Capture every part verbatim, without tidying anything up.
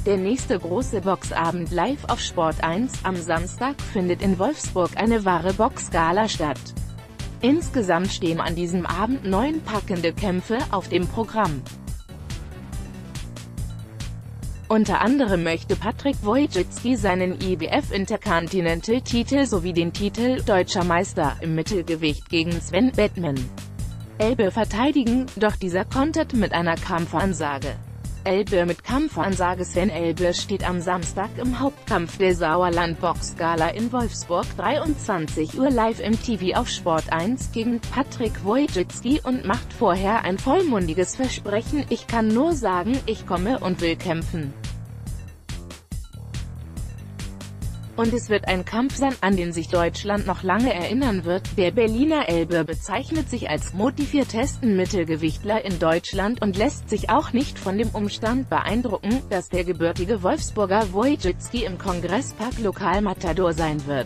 Der nächste große Boxabend live auf Sport eins. Am Samstag findet in Wolfsburg eine wahre Boxgala statt. Insgesamt stehen an diesem Abend neun packende Kämpfe auf dem Programm. Unter anderem möchte Patryk Wojcicki seinen I B F Intercontinental-Titel sowie den Titel Deutscher Meister im Mittelgewicht gegen Sven Bethmann Elbe verteidigen, doch dieser kontert mit einer Kampfansage. Elbe mit Kampfansage. Sven Elbe steht am Samstag im Hauptkampf der Sauerland Boxgala in Wolfsburg dreiundzwanzig Uhr live im T V auf Sport eins gegen Patryk Wojcicki und macht vorher ein vollmundiges Versprechen: Ich kann nur sagen, ich komme und will kämpfen. Und es wird ein Kampf sein, an den sich Deutschland noch lange erinnern wird. Der Berliner Elbe bezeichnet sich als motiviertesten Mittelgewichtler in Deutschland und lässt sich auch nicht von dem Umstand beeindrucken, dass der gebürtige Wolfsburger Wojcicki im Kongresspark Lokalmatador sein wird.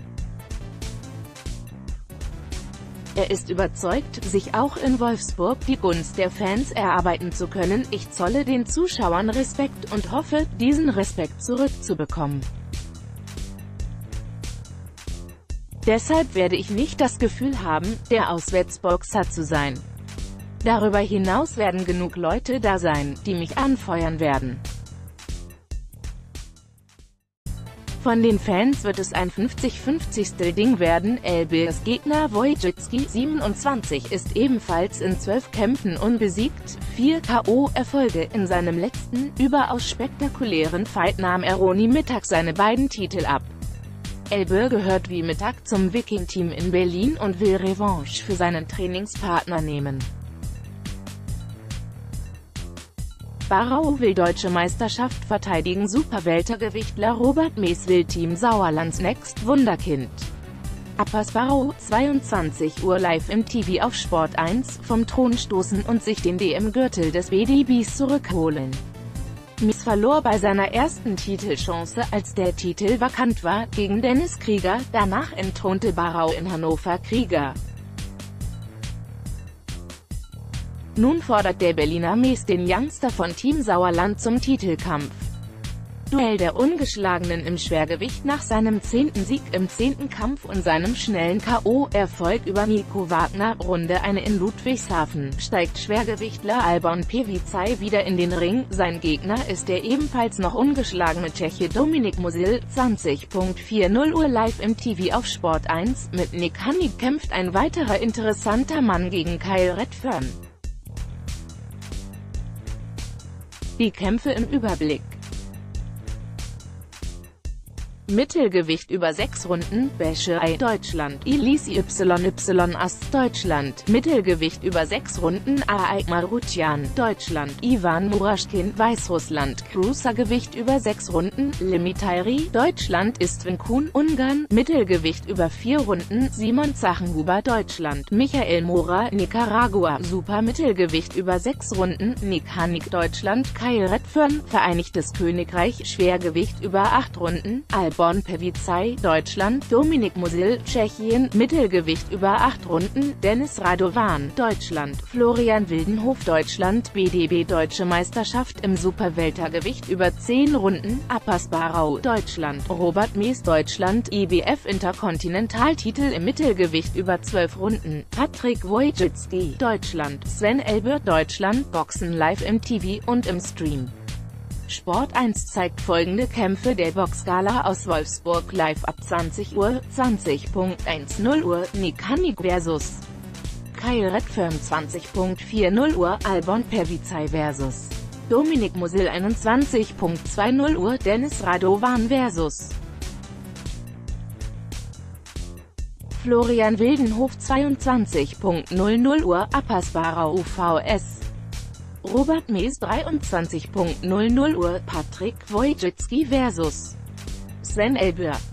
Er ist überzeugt, sich auch in Wolfsburg die Gunst der Fans erarbeiten zu können. Ich zolle den Zuschauern Respekt und hoffe, diesen Respekt zurückzubekommen. Deshalb werde ich nicht das Gefühl haben, der Auswärtsboxer zu sein. Darüber hinaus werden genug Leute da sein, die mich anfeuern werden. Von den Fans wird es ein fünfzig fünfzig Ding werden. Elbes Gegner Wojcicki, siebenundzwanzig, ist ebenfalls in zwölf Kämpfen unbesiegt. Vier K O-Erfolge. In seinem letzten, überaus spektakulären Fight nahm er Ronnie Mittag seine beiden Titel ab. Elbe gehört wie Mittag zum Viking-Team in Berlin und will Revanche für seinen Trainingspartner nehmen. Barau will Deutsche Meisterschaft verteidigen. Superweltergewichtler Robert Mees will Team Sauerlands Next Wunderkind. Abbas Barau, zweiundzwanzig Uhr live im T V auf Sport eins, vom Thron stoßen und sich den D M-Gürtel des B D Bs zurückholen. Mees verlor bei seiner ersten Titelchance, als der Titel vakant war, gegen Dennis Krieger. Danach entthronte Barau in Hannover Krieger. Nun fordert der Berliner Mees den Youngster von Team Sauerland zum Titelkampf. Duell der Ungeschlagenen im Schwergewicht. Nach seinem zehnten Sieg im zehnten Kampf und seinem schnellen K O-Erfolg über Nico Wagner, Runde eins in Ludwigshafen, steigt Schwergewichtler Albon Peviței wieder in den Ring. Sein Gegner ist der ebenfalls noch ungeschlagene Tscheche Dominik Musil. zwanzig Uhr live im T V auf Sport eins. Mit Nick Hannig kämpft ein weiterer interessanter Mann gegen Kyle Redfern. Die Kämpfe im Überblick. Mittelgewicht über sechs Runden, Beschei, Deutschland, Elise Y Y Ast, Deutschland, Mittelgewicht über sechs Runden, Aay Marutian, Deutschland, Ivan Muraschkin, Weißrussland, Cruisergewicht über sechs Runden, Limitairi, Deutschland, Istvan Kuhn, Ungarn, Mittelgewicht über vier Runden, Simon Zachenhuber, Deutschland, Michael Mora, Nicaragua, Supermittelgewicht über sechs Runden, Nick Hannig, Deutschland, Kyle Redfern, Vereinigtes Königreich, Schwergewicht über acht Runden, Albon Peviței, Deutschland, Dominik Musil, Tschechien, Mittelgewicht über acht Runden, Dennis Radovan, Deutschland, Florian Wildenhof, Deutschland, B D B Deutsche Meisterschaft im Superweltergewicht über zehn Runden, Abbas Barau, Deutschland, Robert Mees, Deutschland, I B F Interkontinentaltitel im Mittelgewicht über zwölf Runden, Patryk Wojcicki, Deutschland, Sven Elbe, Deutschland, Boxen live im T V und im Stream. Sport eins zeigt folgende Kämpfe der Boxgala aus Wolfsburg live ab zwanzig Uhr, zwanzig Uhr, Nick Hannig versus Kyle Redfern. zwanzig Uhr, Albon Peviței versus Dominik Musil. einundzwanzig Uhr, Dennis Radovan versus Florian Wildenhof. zweiundzwanzig Uhr, Abbas Barau vs Robert Mees. dreiundzwanzig Uhr, Patryk Wojcicki versus Sven Elbe.